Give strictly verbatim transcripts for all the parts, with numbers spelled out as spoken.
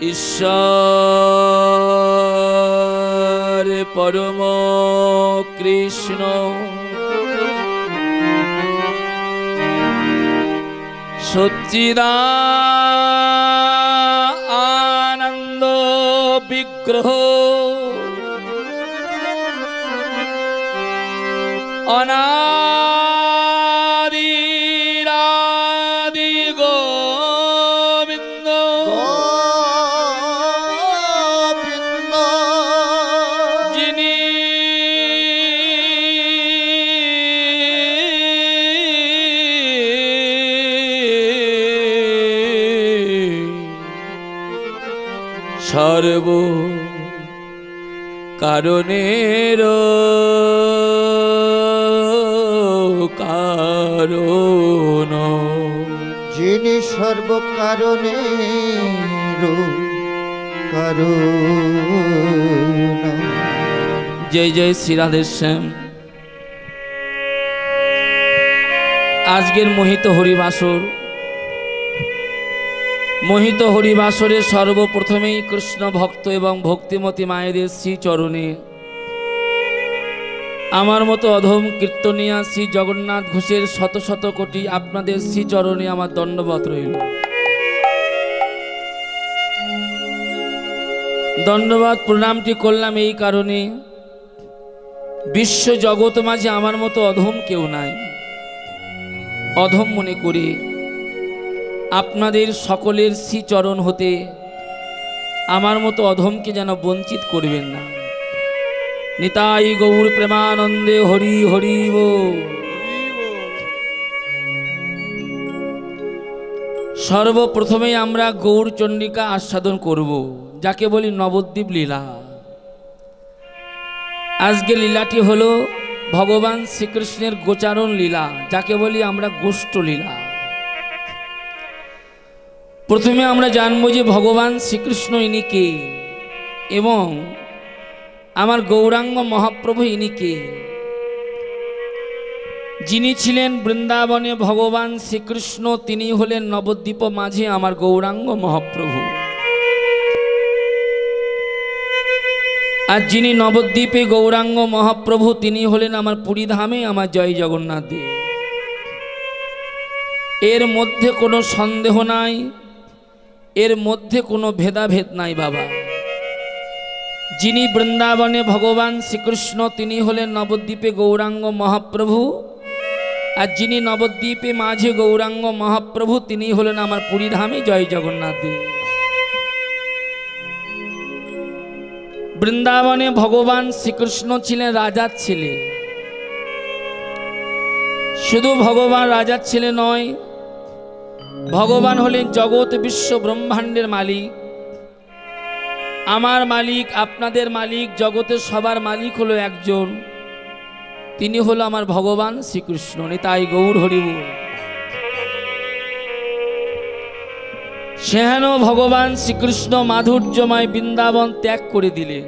ঈশ্বর পরম কৃষ্ণ সচ্চিদানন্দ বিগ্রহ অনাদি রাদি গোবিন্দ গোবিন্দ যিনি সর্ব কারণের কারণ যিনি সর্ব কারণের কারণ। জয় জয় শ্রী রাধেশ্যাম। আজকের মোহিত হরিবাসর মোহিত হরিবাসরে সর্বপ্রথমেই কৃষ্ণ ভক্ত এবং ভক্তিমতী মায়েদের শ্রীচরণে আমার মতো অধম কীর্তনিয়া শ্রী জগন্নাথ ঘোষের শত শত কোটি আপনাদের শ্রীচরণে আমার দণ্ডবত রইল। দণ্ডবাদ প্রণামটি করলাম এই কারণে, বিশ্ব জগৎ মাঝে আমার মতো অধম কেউ নাই। অধম মনে করে আপনাদের সকলের শ্রীচরণ হতে আমার মতো অধমকে যেন বঞ্চিত করবেন না। নিতাই গৌর প্রেমানন্দে হরি হরি বল। সর্বপ্রথমেই আমরা গৌর চন্ডিকা আস্বাদন করব, যাকে বলি নবদ্বীপ লীলা। আজকে লীলাটি হলো ভগবান শ্রীকৃষ্ণের গোচারণ লীলা, যাকে বলি আমরা গোষ্ঠ লীলা। প্রথমে আমরা জানবো যে ভগবান শ্রীকৃষ্ণ ইনি কে এবং আমার গৌরাঙ্গ মহাপ্রভু ইনি কে। যিনি ছিলেন বৃন্দাবনে ভগবান শ্রীকৃষ্ণ, তিনি হলেন নবদ্বীপ মাঝে আমার গৌরাঙ্গ মহাপ্রভু। আর যিনি নবদ্বীপে গৌরাঙ্গ মহাপ্রভু, তিনি হলেন আমার পুরীধামে আমার জয় জগন্নাথ দেব। এর মধ্যে কোনো সন্দেহ নাই, এর মধ্যে কোনো ভেদাভেদ নাই বাবা। যিনি বৃন্দাবনে ভগবান শ্রীকৃষ্ণ, তিনি হলেন নবদ্বীপে গৌরাঙ্গ মহাপ্রভু। আর যিনি নবদ্বীপে মাঝে গৌরাঙ্গ মহাপ্রভু, তিনি হলেন আমার পুরীধামে জয় জগন্নাথ দেব। বৃন্দাবনে ভগবান শ্রীকৃষ্ণ ছিলেন রাজার ছেলে। শুধু ভগবান রাজার ছেলে নয়, ভগবান হলেন জগৎ বিশ্ব ব্রহ্মাণ্ডের মালিক। আমার মালিক, আপনাদের মালিক, জগতের সবার মালিক হলো একজন, তিনি হলো আমার ভগবান শ্রীকৃষ্ণ। নিতাই গৌর হরি বল। সেহেন ভগবান শ্রীকৃষ্ণ মাধুর্যময় বৃন্দাবন ত্যাগ করে দিলেন।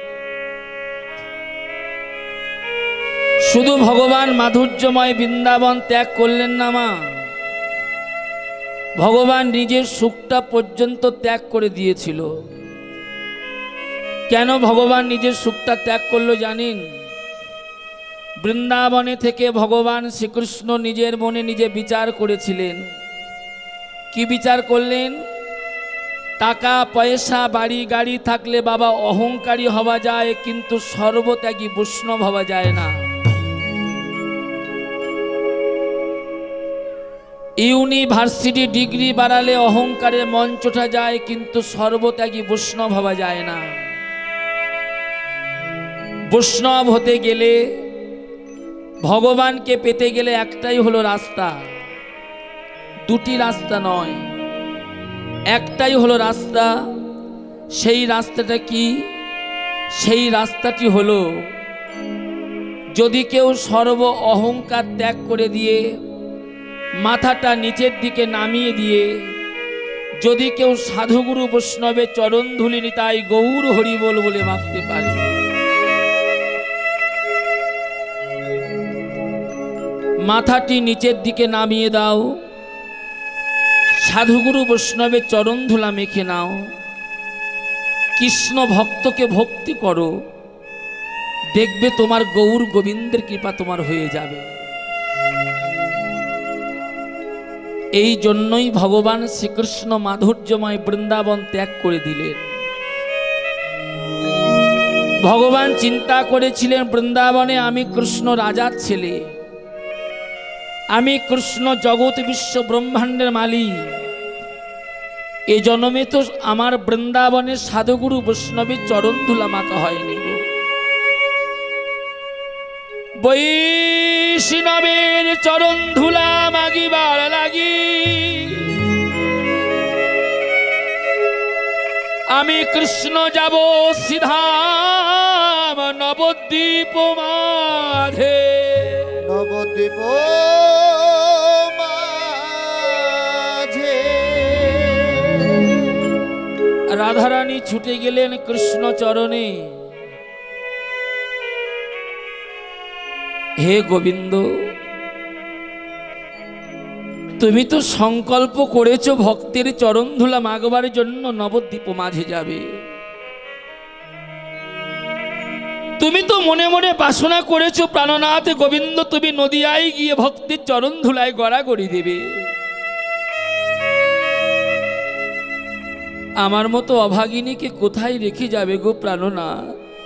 শুধু ভগবান মাধুর্যময় বৃন্দাবন ত্যাগ করলেন না মা, ভগবান নিজের সুখটা পর্যন্ত ত্যাগ করে দিয়েছিল। কেন ভগবান নিজের সুখটা ত্যাগ করলো জানেন? বৃন্দাবনে থেকে ভগবান শ্রীকৃষ্ণ নিজের মনে নিজে বিচার করেছিলেন। কি বিচার করলেন? টাকা পয়সা বাড়ি গাড়ি থাকলে বাবা অহংকারী হওয়া যায়, কিন্তু সর্বত্যাগী বৈষ্ণব হওয়া যায় না। ইউনিভার্সিটি ডিগ্রি বাড়ালে অহংকারের মঞ্চটা যায়, কিন্তু সর্বত্যাগী বৈষ্ণব হওয়া যায় না। বৈষ্ণব হতে গেলে, ভগবানকে পেতে গেলে একটাই হলো রাস্তা, দুটি রাস্তা নয়, একটাই হলো রাস্তা। সেই রাস্তাটা কি? সেই রাস্তাটি হলো, যদি কেউ সর্ব অহংকার ত্যাগ করে দিয়ে মাথাটা নিচের দিকে নামিয়ে দিয়ে যদি কেউ সাধুগুরু বৈষ্ণবের চরণ ধুলি নিতাই গৌর হরি বল বলে মাপতে পারে, মাথাটি নিচের দিকে নামিয়ে দাও, সাধুগুরু বৈষ্ণবের চরণ ধুলা মেখে নাও, কৃষ্ণ ভক্তকে ভক্তি করো, দেখবে তোমার গৌর গোবিন্দের কৃপা তোমার হয়ে যাবে। এই জন্যই ভগবান শ্রীকৃষ্ণ মাধুর্যময় বৃন্দাবন ত্যাগ করে দিলেন। ভগবান চিন্তা করেছিলেন বৃন্দাবনে আমি কৃষ্ণ রাজার ছেলে, আমি কৃষ্ণ জগৎ বিশ্ব ব্রহ্মাণ্ডের মালিক, এ জন্মে তো আমার বৃন্দাবনের সাধুগুরু বৈষ্ণবের চরণ ধুলা মাখা হয়নি। বৈষ্ণবের চরণ ধুলা মাগিবার লাগি আমি কৃষ্ণ যাব সিধা নবদ্বীপ মাঝে। নবদ্বীপ মাঝে রাধারানী ছুটে গেলেন কৃষ্ণ চরণে। হে গোবিন্দ, তুমি তো সংকল্প করেছো ভক্তের চরণ ধুলা মাগবার জন্য নবদ্বীপ মাঝে যাবে। তুমি তো মনে মনে বাসনা করেছো প্রাণনাথ গোবিন্দ তুমি নদিয়ায় গিয়ে ভক্তের চরণ ধুলায় গড়াগড়ি দেবে। আমার মতো অভাগিনীকে কোথায় রেখে যাবে গো প্রাণনাথ?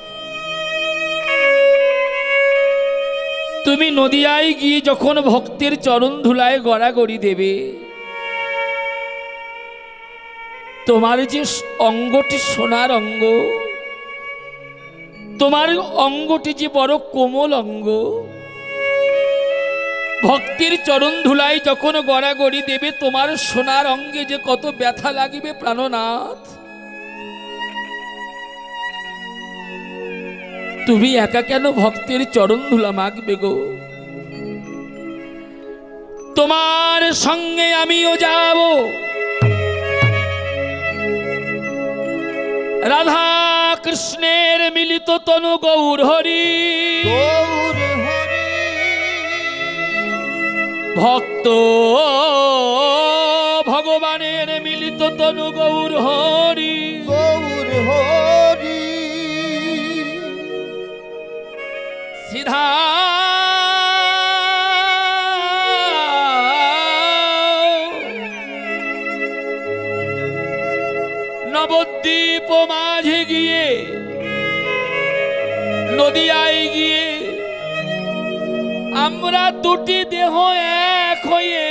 তুমি নদিয়ায় গিয়ে যখন ভক্তের চরণ ধুলায় গড়াগড়ি দেবে, তোমার যে অঙ্গটি সোনার অঙ্গ, তোমার অঙ্গটি যে বড় কোমল অঙ্গ, ভক্তের চরণ ধুলায় যখন গড়াগড়ি দেবে তোমার সোনার অঙ্গে যে কত ব্যথা লাগিবে প্রাণনাথ। তুমি একা কেন ভক্তের চরণ ধুলা মাগবে গো? তোমার সঙ্গে আমিও যাব। রাধা কৃষ্ণের মিলিত তনু গৌর হরি, গৌর হরি ভক্ত ভগবানের মিলিত তনু গৌর হরি, গৌর হরি সিধা নবদ্বীপ মাঝে গিয়ে নদিয়ায় গিয়ে আমরা দুটি দেহ এক হয়ে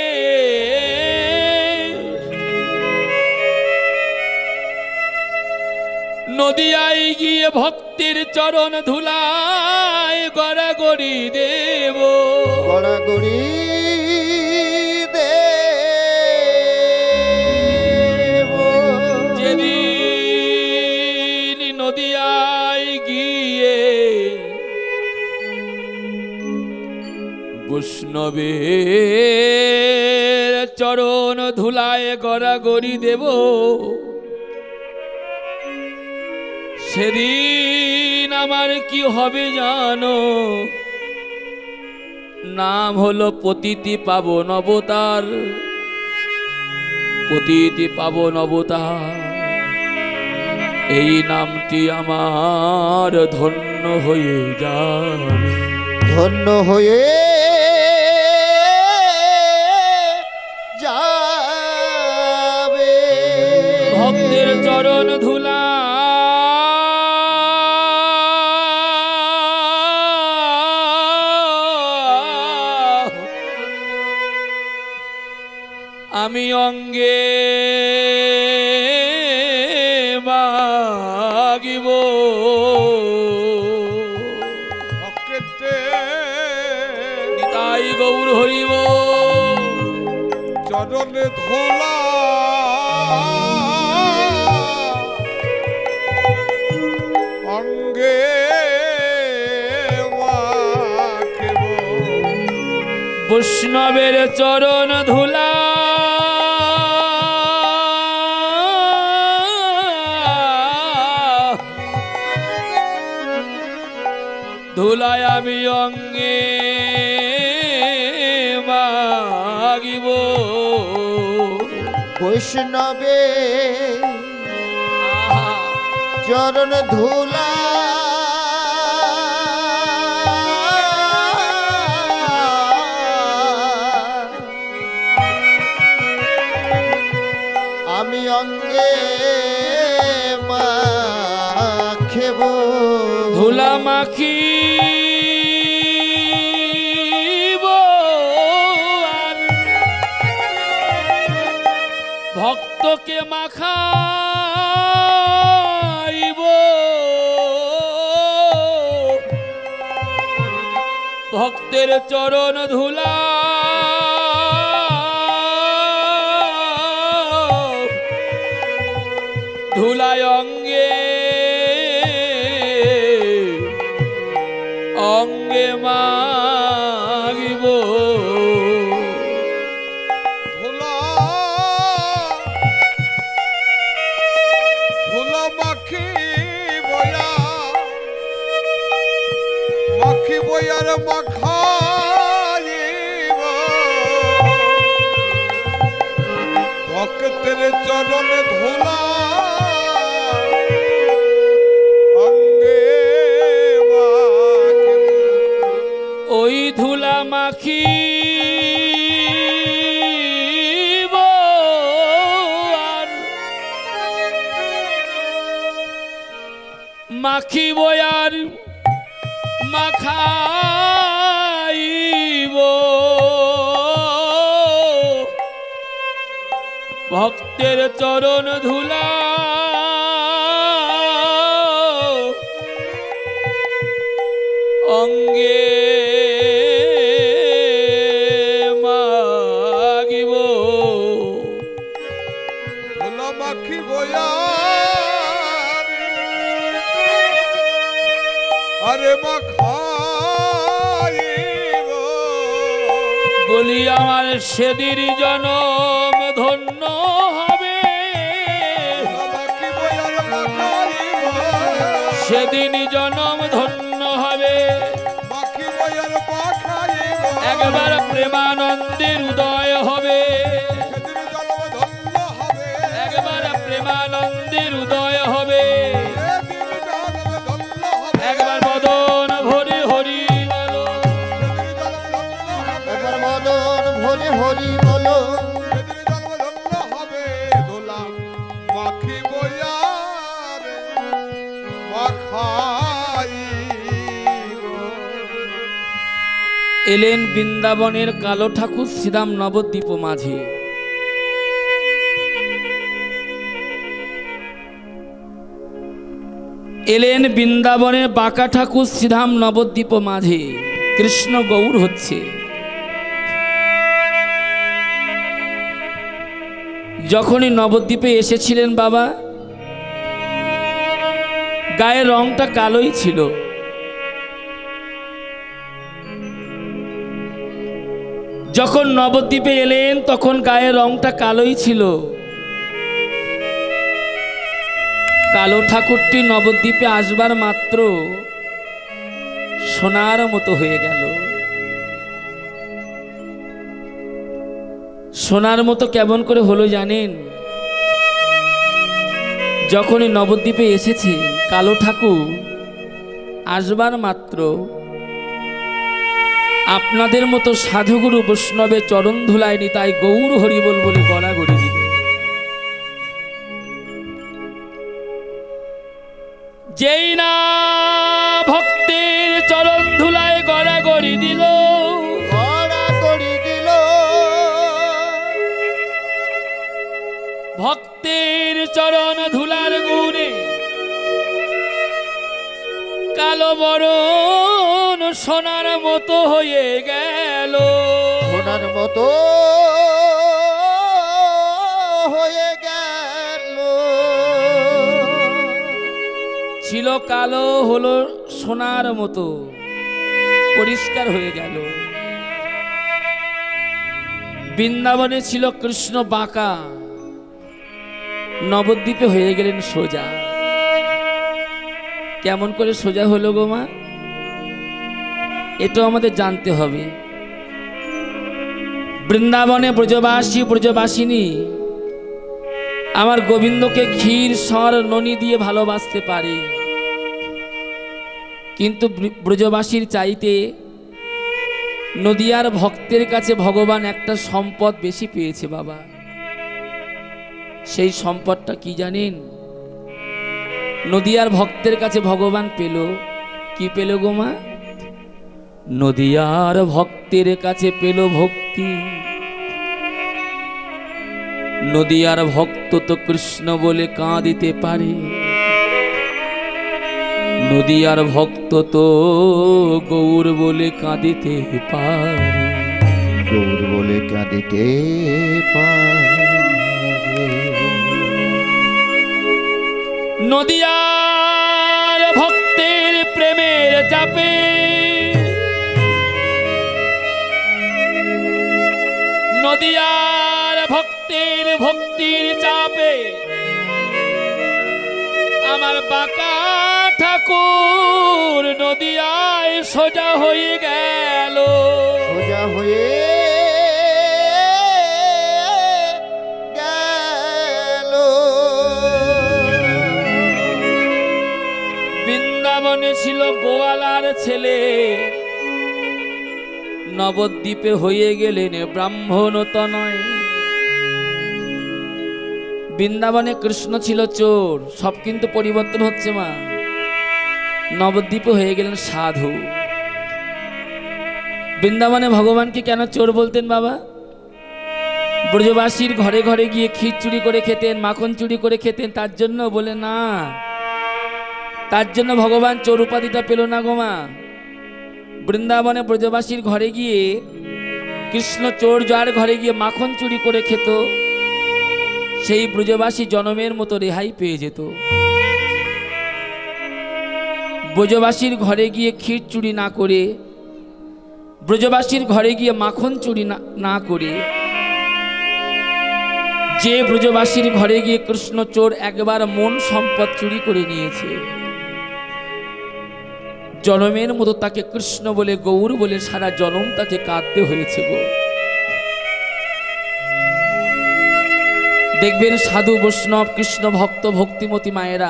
নদিয়ায় গিয়ে ভক্তের চরণ ধুলায় গড়াগড়ি দেব, গড়াগড়ি দেব। যেদিন নদিয়ায় গিয়ে বৈষ্ণবের চরণ ধুলায় গড়াগড়ি দেব, সেদিন আমার কি হবে জানো? নাম হলো পতিতি পাবন অবতার, পতিতি পাবন অবতার। এই নামটি আমার ধন্য হয়ে যাবে, ধন্য হয়ে যাবে। ভক্তের চরণ ধুলা আমি অঙ্গে মাগিব। নিতাই গৌর হরিব চরণে ধোলা অঙ্গে মাখিব। বৈষ্ণবের চরণ ধুলা ধুলায় আমি অঙ্গে মাগিব। বৈষ্ণবে চরণ ধুলা আমি অঙ্গে মাখেব ধুলা মাখি ভক্তকে মাখাইব ভক্তের চরণ ধুলা ধুলায় অঙ্গে অঙ্গে মাগিব ধুলা ধুলা মাখি বয়া মাখি বয়ার মাখাইব ভক্তের চরণ ধুলা অঙ্গে মাখিব ওই ধুলা মাখি মাখি বয়ার মাখাইব ভক্তের চরণ ধুলা অঙ্গে মাগিব ধুলা মাখি বয়া আরে মাখাইব বলি আমার সেদিন জনম ধন্য হবে মাখি বয়ার মাখাইব সেদিন জনম ধন্য হবে মাখি বয়ার মাখাইব একবার প্রেমানন্দের উদয় হবে সেদিন জন্ম ধন্য হবে একবার প্রেমানন্দের উদয় হবে সেদিন জন্ম ধন্য হবে একবার বদন ভরে হরি বলো সেদিন জন্ম ধন্য হবে একবার মদন ভরে হরি বলো সেদিন জন্ম ধন্য হবে ধুলা মাখি বয়ার মাখাইব এলেন বৃন্দাবনের কালো ঠাকুর শ্রীরাম নবদ্বীপ মাঝে এলেন বৃন্দাবনের বাঁকা ঠাকুর শ্রীধাম নবদ্বীপ মাঝে কৃষ্ণ গৌর হচ্ছে যখনই নবদ্বীপে এসেছিলেন বাবা গায়ের রংটা কালোই ছিল যখন নবদ্বীপে এলেন তখন গায়ের রংটা কালোই ছিল কালো ঠাকুরটি নবদ্বীপে আসবার মাত্র সোনার মতো হয়ে গেল সোনার মতো কেমন করে হলো জানেন যখনই নবদ্বীপে এসেছে কালো ঠাকুর আসবার মাত্র আপনাদের মতো সাধুগুরু বৈষ্ণবের চরণ ধুলায় নিতাই গৌর হরিবল বলে গলা গড়ে দিল যেই না ভক্তের চরণ ধুলায় গড়া গড়ি দিল গড়া করি দিল ভক্তের চরণ ধুলার গুণে কালো বরণ সোনার মতো হয়ে গেল সোনার মতো হয়ে গেল ছিল কালো হলো সোনার মতো পরিষ্কার হয়ে গেল বৃন্দাবনে ছিল কৃষ্ণ বাঁকা নবদ্বীপে হয়ে গেলেন সোজা কেমন করে সোজা হলো গো মা এটা আমাদের জানতে হবে বৃন্দাবনে ব্রজবাসী ব্রজবাসিনী আমার গোবিন্দকে ক্ষীর সর ননি দিয়ে ভালোবাসতে পারে, কিন্তু ব্রজবাসীর চাইতে নদিয়ার ভক্তের কাছে ভগবান একটা সম্পদ বেশি পেয়েছে বাবা। সেই সম্পদটা কি জানেন? নদিয়ার ভক্তের কাছে ভগবান পেল কি পেল গো মা? নদিয়ার ভক্তের কাছে পেল ভক্তি। নদিয়ার ভক্ত তো কৃষ্ণ বলে কাঁদিতে পারে, নদিয়ার ভক্ত তো গৌর বলে কাঁদিতে পারে। গৌর বলে কাঁদিতে পারে। নদিয়ার ভক্তের প্রেমের চাপে নদিয়ার ভক্তের ভক্তির চাপে আমার বাঁকা ঠাকুর নদিয়ায় সোজা হয়ে গেল। সোজা হয়ে গেল। বৃন্দাবনে ছিল গোয়ালার ছেলে, নবদ্বীপে হয়ে গেলেন ব্রাহ্মণ তনয়। বৃন্দাবনে কৃষ্ণ ছিল চোর, সব কিন্তু পরিবর্তন হচ্ছে মা। নবদ্বীপে হয়ে গেলেন সাধু। বৃন্দাবনে ভগবানকে কেন চোর বলতেন বাবা? ব্রজবাসীর ঘরে ঘরে গিয়ে ক্ষীর চুরি করে খেতেন, মাখন চুরি করে খেতেন, তার জন্য বলে না, তার জন্য ভগবান চোর উপাধিটা পেল না গো মা। বৃন্দাবনে ব্রজবাসীর ঘরে গিয়ে কৃষ্ণ চোর যার ঘরে গিয়ে মাখন চুরি করে খেত, সেই ব্রজবাসী জনমের মতো রেহাই পেয়ে যেত। ব্রজবাসীর ঘরে গিয়ে ক্ষীর চুরি না করে, ব্রজবাসীর ঘরে গিয়ে মাখন চুরি না করে, যে ব্রজবাসীর ঘরে গিয়ে কৃষ্ণ চোর একবার মন সম্পদ চুরি করে নিয়েছে, জনমের মতো তাকে কৃষ্ণ বলে গৌর বলে সারা জনম তাকে কাঁদতে হয়েছে গো। দেখবেন সাধু বৈষ্ণব কৃষ্ণ ভক্ত ভক্তিমতী মায়েরা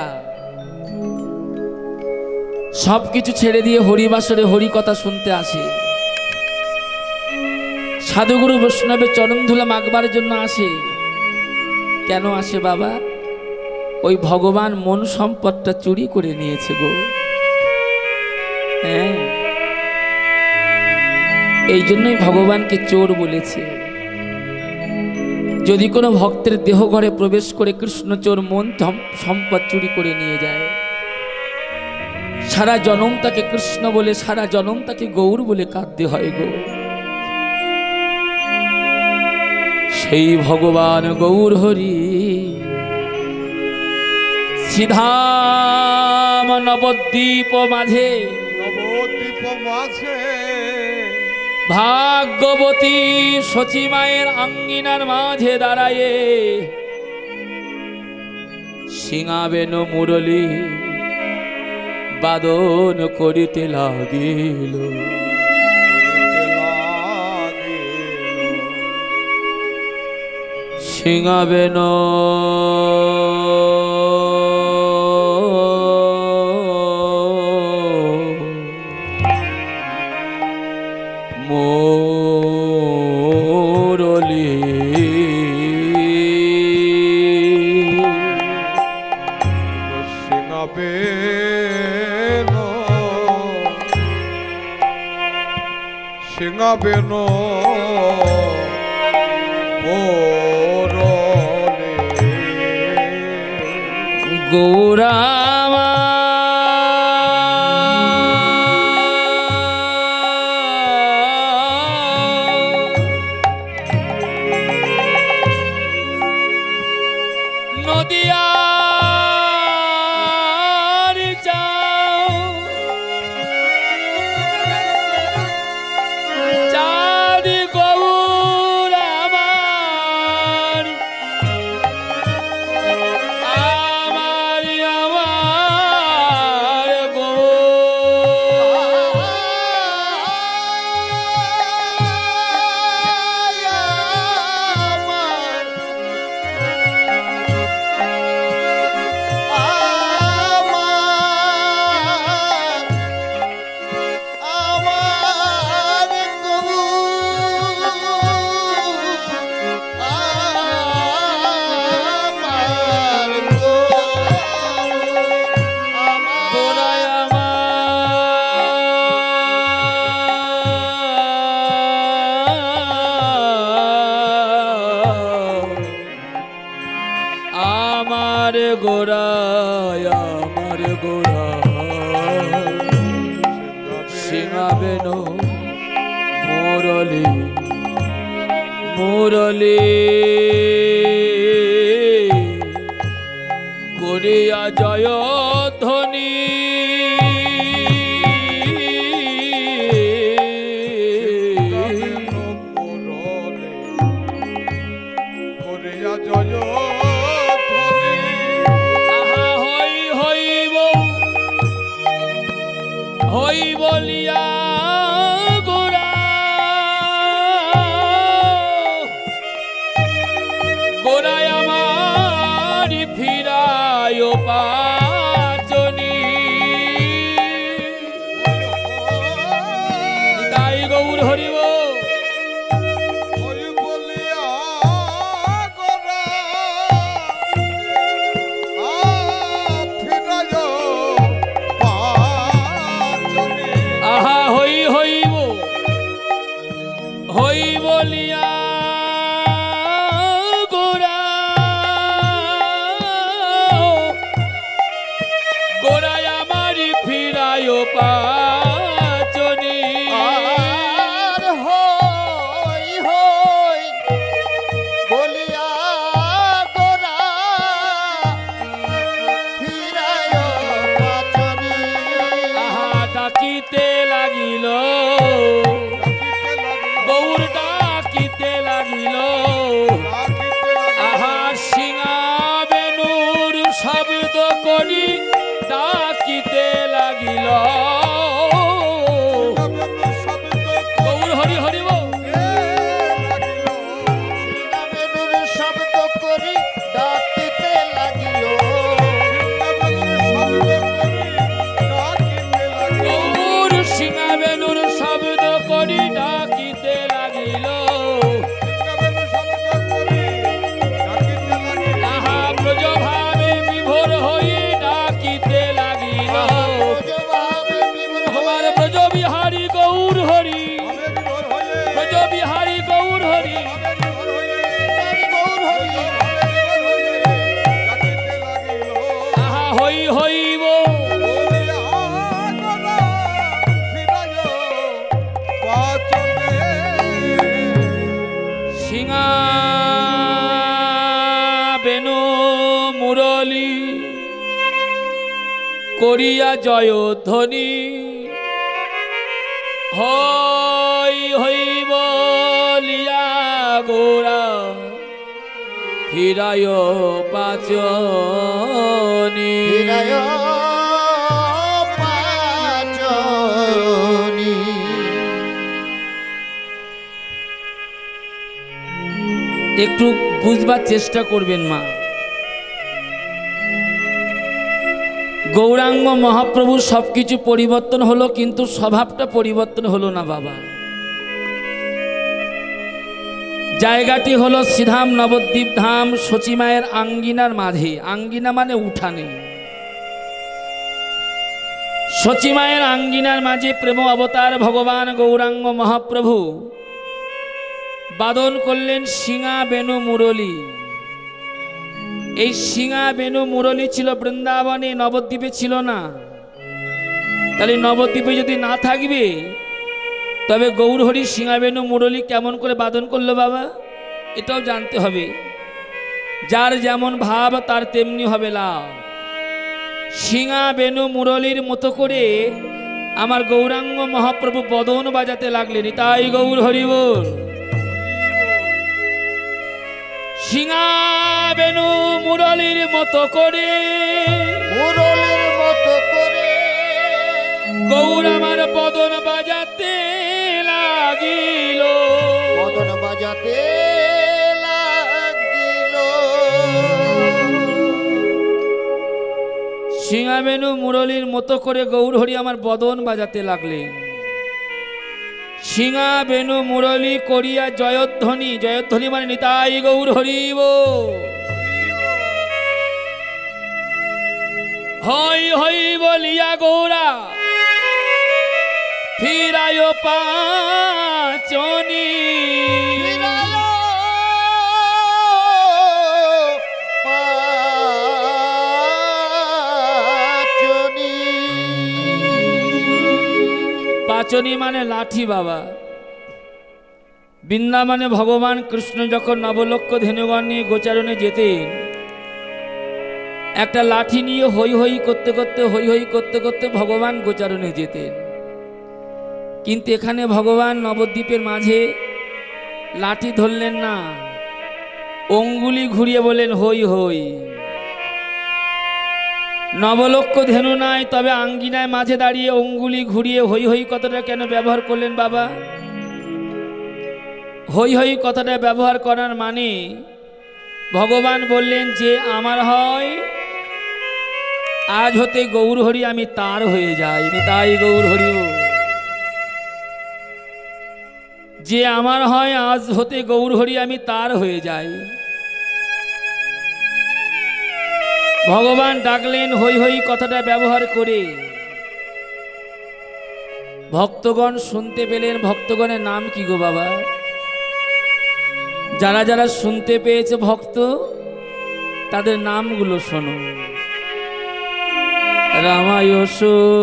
সবকিছু ছেড়ে দিয়ে হরিবাসরে হরি কথা শুনতে আসে। সাধুগুরু বৈষ্ণবের চরণধুলা মাগবার জন্য আসে। কেন আসে বাবা? ওই ভগবান মন সম্পদটা চুরি করে নিয়েছে গো। হ্যাঁ, এই জন্যই ভগবানকে চোর বলেছে। যদি কোনো ভক্তের দেহ ঘরে প্রবেশ করে কৃষ্ণ চোর মন সম্পদ চুরি করে নিয়ে যায়, সারা জনম তাকে কৃষ্ণ বলে, সারা জনম তাকে গৌর বলে কাঁদতে হয় গো। সেই ভগবান গৌর হরি সিধাম নবদ্বীপ মাঝে, নবদ্বীপ মাঝে ভাগ্যবতী সচী মায়ের আঙ্গিনার মাঝে দাঁড়ায়ে সিঙাবেন মুরলী বাদন করিতে লাগিল। সিঙাবেন মুরলী সিঙাবেন সিঙাবেন গৌরামা নদিয়ার যাও চাঁদি গৌর আমার আমার আমার আমার গোড়ায় আমার গোড়া সিংহাবেন মুরলি মুরলি করিয়া জয় ধ্বনি হই বলিয়া গোরা গোরায় আমার ফিরায় পাচনি তাই গৌর হরিব হই বলিয়া গোরা গোরায় আমার ফিরায় পাচনি আর হই হই বলিয়া গোরা ফিরায় পাচনি আহা ডাকিতে লাগিল গৌর ডাকিতে লাগিল আহা সিংহাবেনুর শব্দ করি ডাকিতে লাগিল গৌর হরি হরিব সিংহাবেনুর শব্দ করি ডাকিতে লাগিল গৌর সিংহাবেনুর শব্দ করি ডাকিতে লাগিল আহা ব্রজভাবে বিভোর হয়ে ডাকিতে লাগিল আমার ব্রজ বিহারী গৌর হরি ব্রজ বিহারী গৌর হরি আহা হই হইব সিংহাবেনু মুরলি করিয়া জয় ধ্বনি হই হই বলিয়া গোরা ফিরায় পাচনি ফিরায় পাচনি একটু বুঝবার চেষ্টা করবেন মা গৌরাঙ্গ মহাপ্রভু সবকিছু পরিবর্তন হলো কিন্তু স্বভাবটা পরিবর্তন হলো না বাবা জায়গাটি হলো শ্রীধাম নবদ্বীপ ধাম সচিমায়ের আঙ্গিনার মাঝে আঙ্গিনা মানে উঠানে সচিমায়ের আঙ্গিনার মাঝে প্রেম অবতার ভগবান গৌরাঙ্গ মহাপ্রভু বাদন করলেন সিঙা বেনু মুরলী এই সিঙা বেনু মুরলী ছিল বৃন্দাবনে নবদ্বীপে ছিল না তাহলে নবদ্বীপে যদি না থাকবে তবে গৌরহরি সিঙা বেনু মুরলী কেমন করে বাদন করলো বাবা এটাও জানতে হবে যার যেমন ভাব তার তেমনি হবে লাভ সিঙা বেনু মুরলীর মতো করে আমার গৌরাঙ্গ মহাপ্রভু বদন বাজাতে লাগলেন তাই গৌর হরি বল সিঙা বেনু মুরলীর মতো করে মুরলীর মতো করে গৌর আমার বদন বাজাতে লাগিল বদন বাজাতে লাগিল সিঙা বেনু মুরলীর মতো করে গৌর হরি আমার বদন বাজাতে লাগলেন সিঙা বেনু মুরলী করিয়া জয়ধ্বনি জয়ধ্বনি মানে নিতাই গৌর হরিব হই হই বলিয়া গৌরা ফিরায় পাচনি ফিরায় পাচনি মানে লাঠি বাবা। বৃন্দাবনে ভগবান কৃষ্ণ যখন নবলক্ষ ধেনুগণ নিয়ে গোচারণে যেতেন, একটা লাঠি নিয়ে হই হই করতে করতে হই হই করতে করতে ভগবান গোচারণে যেতেন। কিন্তু এখানে ভগবান নবদ্বীপের মাঝে লাঠি ধরলেন না, অঙ্গুলি ঘুরিয়ে বলেন হই হই। নবলক্ষ ধেনু নাই, তবে আঙ্গিনায় মাঝে দাঁড়িয়ে অঙ্গুলি ঘুরিয়ে হই হই কথাটা কেন ব্যবহার করলেন বাবা? হই হই কথাটা ব্যবহার করার মানে ভগবান বললেন যে আমার হয় আজ হতে গৌর হরি আমি তার হয়ে যাই, তাই গৌর হরি। যে আমার হয় আজ হতে গৌর হরি আমি তার হয়ে যাই। ভগবান ডাকলেন হই হই কথাটা ব্যবহার করে। ভক্তগণ শুনতে পেলেন। ভক্তগণের নাম কি গো বাবা? যারা যারা শুনতে পেয়েছে ভক্ত, তাদের নামগুলো শোনো। রামায়স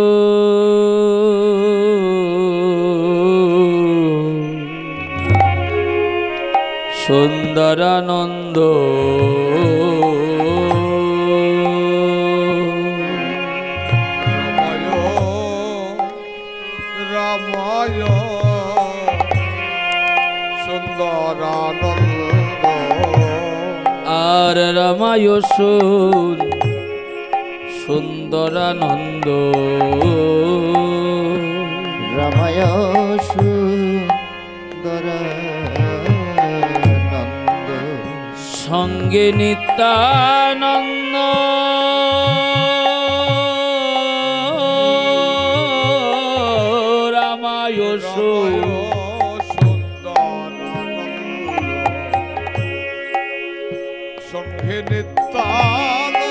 সুন্দরানন্দ, রামায় সুন্দরানন্দ, আর রামায়স সুন্দরানন্দ, রামায় সুন্দরানন্দ, সঙ্গে নিত্যানন্দ, রামায়স সঙ্গে নিত্যানন্দ,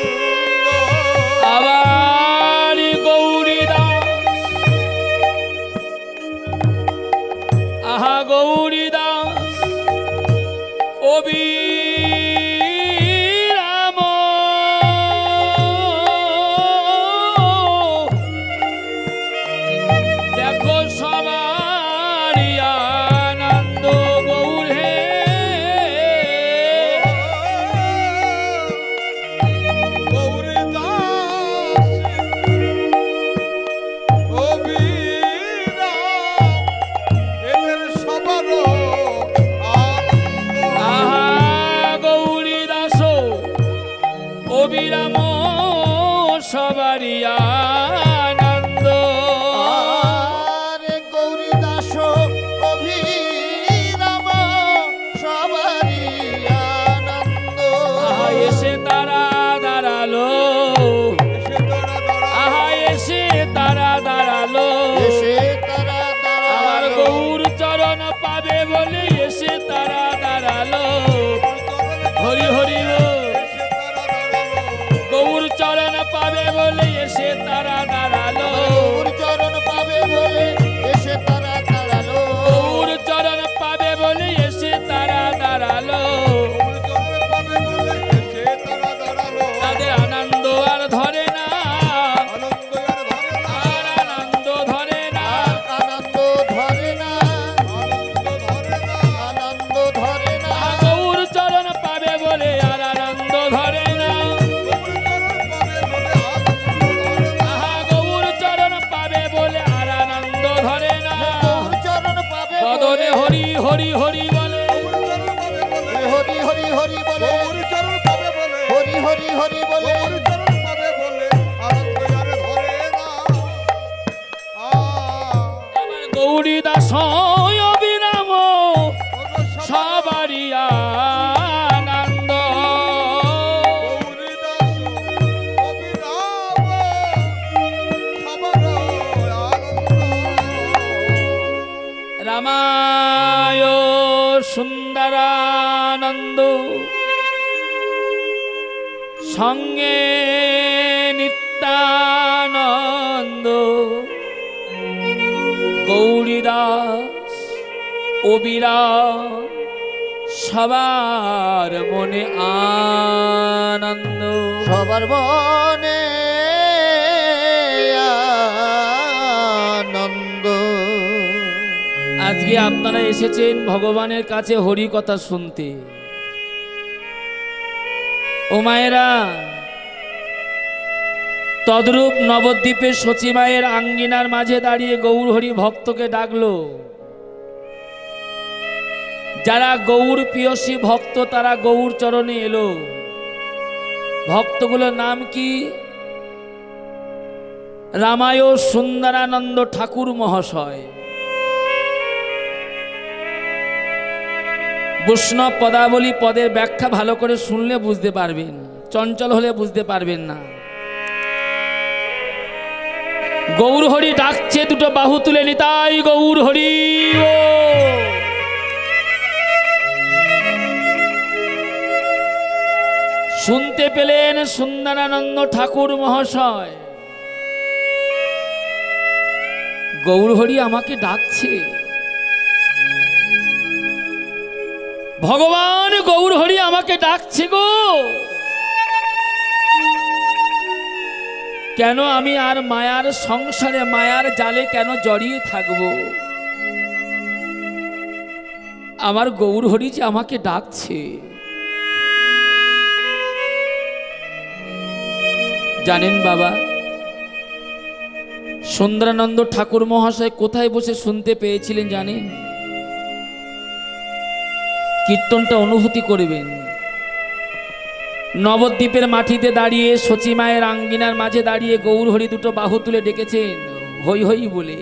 আবার গৌরী দাস, আহা গৌরী দাস অবিরাম, দেখো সবার আনন্দ গৌর হে, গৌরী দাস অবিরাম, এদের সবার আনন্দ। আহা গৌরী দাস অবিরাম সবারই আনন্দ, আরে গৌরী দাস অভিরাম সবারই আনন্দ। আহা এসে তারা দাঁড়ালো, এসে তারা দাঁড়ালো, আহা এসে তারা দাঁড়ালো, এসে তারা আমার দাঁড়ালো, গৌর চরণ পাবে বলে এসে তারা দাঁড়ালো, হরি হরি বল। এসে তারা দাঁড়ালো, গৌর চরণ পাবে বলে এসে তারা দাঁড়ালো, গৌর চরণ পাবে বলে এসে তারা দাঁড়ালো, গৌর চরণ পাবে বলে এসে তারা দাঁড়ালো, গৌর চরণ পাবে বলে এসে তারা দাঁড়ালো। তাদের আনন্দ আর ধরে না, আনন্দ আর ধরে না, আর আনন্দ ধরে না, আর আনন্দ ধরে না, আনন্দ ধরে না, আনন্দ ধরে না, আহা গৌর চরণ পাবে বলে আর আনন্দ ধরে না, গৌর চরণ পাবে বলে আনন্দ ধরে না। আহা গৌর চরণ পাবে বলে, গৌর চরণ পাবে বদনে বলে, হরি হরি হরি বলে, গৌর চরণ পাবে বলে, হরি হরি হরি বলে, গৌর চরণ পাবে বলে, হরি হরি হরি বলে, গৌর চরণ পাবে বলে আনন্দ আর ধরে না। আ আমার গৌরী দাস অবিরাম সবারই আনন্দ, গৌরী দাস অবিরাম সবার আনন্দ। রামায় সুন্দরানন্দ, সঙ্গে নিত্যানন্দ, গৌরী দাস অবিরাম সবার মনে আনন্দ, সবার মনে আনন্দ। থেকে আপনারা এসেছেন ভগবানের কাছে হরি কথা শুনতে। ও মায়েরা, তদ্রূপ নবদ্বীপে সচিমায়ের আঙ্গিনার মাঝে দাঁড়িয়ে গৌর হরি ভক্তকে ডাকলো। যারা গৌর প্রিয়সী ভক্ত তারা গৌর চরণে এলো। ভক্তগুলোর নাম কি? রামায় সুন্দরানন্দ ঠাকুর মহাশয়। বৈষ্ণব পদাবলী পদের ব্যাখ্যা ভালো করে শুনলে বুঝতে পারবেন, চঞ্চল হলে বুঝতে পারবেন না। গৌর হরি ডাকছে দুটো বাহু তুলে, নিতাই গৌর হরি ও। শুনতে পেলেন সুন্দরানন্দ ঠাকুর মহাশয়, গৌর হরি আমাকে ডাকছে। ভগবান গৌর হরি আমাকে ডাকছে গো। কেন আমি আর মায়ার সংসারে মায়ার জালে কেন জড়িয়ে থাকব? আমার গৌর হরি যে আমাকে ডাকছে। জানেন বাবা, সুন্দরানন্দ ঠাকুর মহাশয় কোথায় বসে শুনতে পেয়েছিলেন জানেন? কীর্তনটা অনুভূতি করবেন। নবদ্বীপের মাটিতে দাঁড়িয়ে সচিমায়ের আঙ্গিনার মাঝে দাঁড়িয়ে গৌর হরি দুটো বাহু তুলে ডেকেছেন হই হই বলে।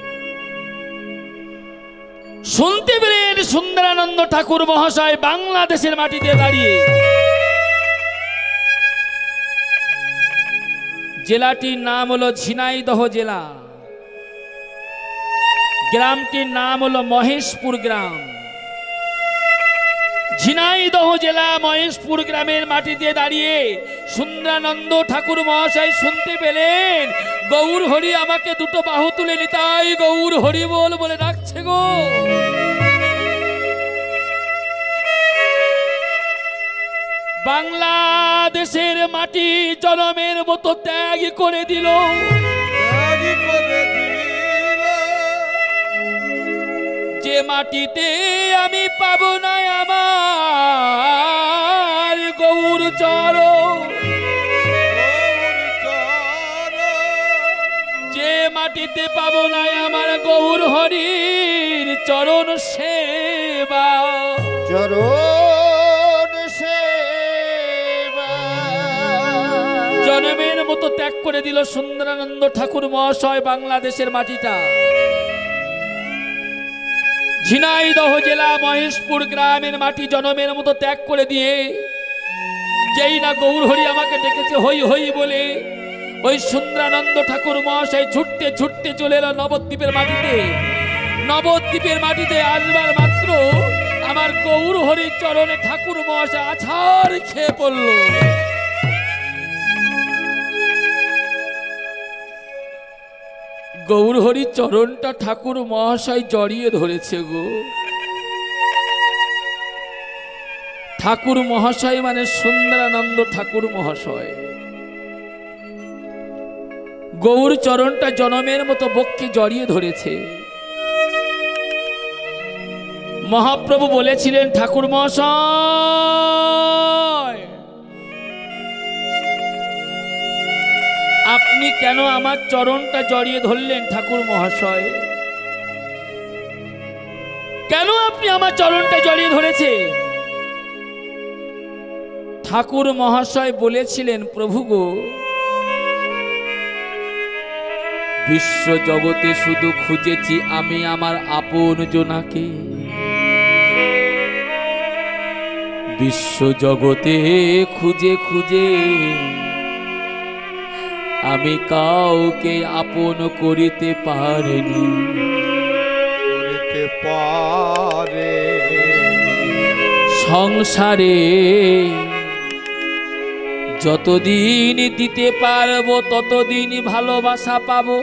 শুনতে পেলেন সুন্দরানন্দ ঠাকুর মহাশয় বাংলাদেশের মাটিতে দাঁড়িয়ে। জেলাটির নাম হলো ঝিনাইদহ জেলা, গ্রামটির নাম হলো মহেশপুর গ্রাম। ঝিনাইদহ জেলা মহেশপুর গ্রামের মাটিতে দাঁড়িয়ে সুন্দরানন্দ ঠাকুর মহাশয় শুনতে পেলেন গৌর হরি আমাকে দুটো বাহু তুলে নিতাই গৌর হরি বল বলে ডাকছে গো। বাংলাদেশের মাটি জনমের মতো ত্যাগ করে দিল। যে মাটিতে আমি পাবো না আমার গৌর চরণ, যে মাটিতে পাবো না আমার গৌর হরির চরণ সেবা, চরণ সেবা জনমের মতো ত্যাগ করে দিল সুন্দরানন্দ ঠাকুর মহাশয় বাংলাদেশের মাটিটা। ঝিনাইদহ জেলা মহেশপুর গ্রামের মাটি জনমের মতো ত্যাগ করে দিয়ে যেই না গৌর হরি আমাকে ডেকেছে হই হই বলে, ওই সুন্দরানন্দ ঠাকুর মহাশয় ছুটতে ছুটতে চলে এলো নবদ্বীপের মাটিতে। নবদ্বীপের মাটিতে আসবার মাত্র আমার গৌর হরির চরণে ঠাকুর মহাশয় আছাড় খেয়ে পড়ল। গৌর হরির চরণটা ঠাকুর মহাশয় জড়িয়ে ধরেছে গো। ঠাকুর মহাশয় মানে সুন্দরানন্দ ঠাকুর মহাশয়। গৌর চরণটা জনমের মতো বক্ষে জড়িয়ে ধরেছে। মহাপ্রভু বলেছিলেন ঠাকুর মহাশয় আপনি কেন আমার চরণটা জড়িয়ে ধরলেন? ঠাকুর মহাশয় কেন আপনি আমার চরণটা জড়িয়ে ধরেছে? ঠাকুর মহাশয় বলেছিলেন প্রভু গো, বিশ্ব জগতে শুধু খুঁজেছি আমি আমার আপন জনাকে, বিশ্ব জগতে খুঁজে খুঁজে আমি কাউকে আপন করিতে পারিনি। করিতে পারে সংসারে যতদিন দিতে পারবো ততদিন ভালোবাসা পাবো।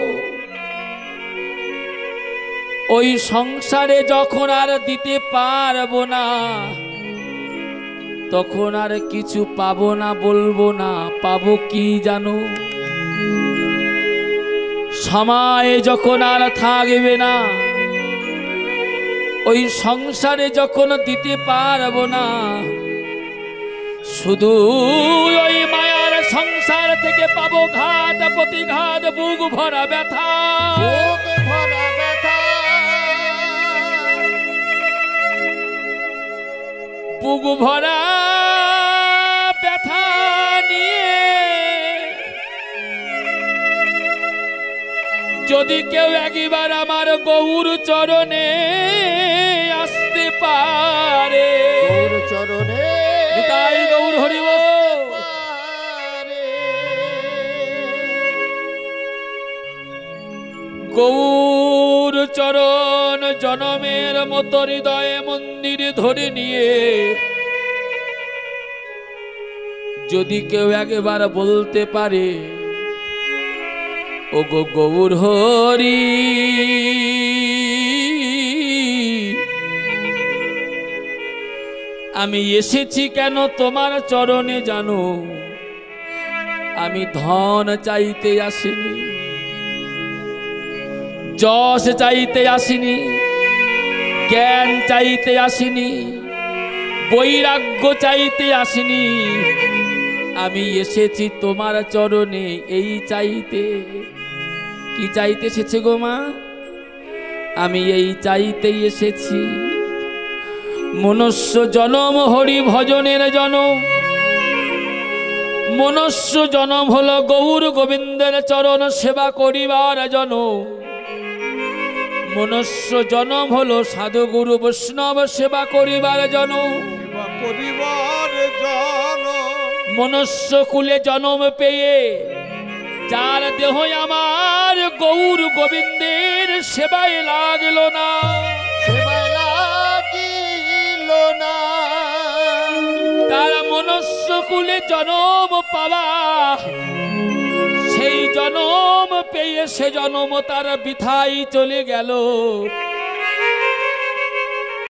ওই সংসারে যখন আর দিতে পারবো না তখন আর কিছু পাবো না, বলবো না পাবো কি জানো? সময় যখন আর থাকবে না ওই সংসারে যখন দিতে পারবো না, শুধু ওই মায়ার সংসার থেকে পাবো ঘাত প্রতিঘাত, বুক ভরা ব্যথা। বুক ভরা ব্যথা, বুক ভরা ব্যথা নিয়ে যদি কেউ একবার আমার গৌর চরণে আসতে পারে, গৌর চরণে তাই গৌর হরি বল। পারে। গৌর চরণ জনমের মতো হৃদয়ে মন্দির ধরে নিয়ে যদি কেউ একবার বলতে পারে, ও গো গৌর হরি, আমি এসেছি কেন তোমার চরণে জানো, আমি ধন চাইতে আসিনি, যশ চাইতে আসিনি, জ্ঞান চাইতে আসিনি, বৈরাগ্য চাইতে আসিনি, আমি এসেছি তোমার চরণে এই চাইতে। কি চাইতে এসেছে গো মা? আমি এই চাইতেই এসেছি, মনুষ্য জনম হরি ভজনের জনম। মনুষ্য জনম হলো গৌর গোবিন্দের চরণ সেবা করিবার জনম। মনুষ্য জনম হলো সাধু গুরু বৈষ্ণব সেবা করিবার জনম। সেবা করিবার জন মনুষ্য কুলে জনম পেয়ে যার দেহ আমার গৌর গোবিন্দের সেবায় লাগলো না, সেবায় লাগিল না, তার মনুষ্য কুলে জনম পাওয়া, সেই জনম পেয়ে সে জনম তার বৃথাই চলে গেল।